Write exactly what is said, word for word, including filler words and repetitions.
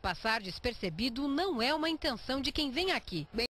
Passar despercebido não é uma intenção de quem vem aqui.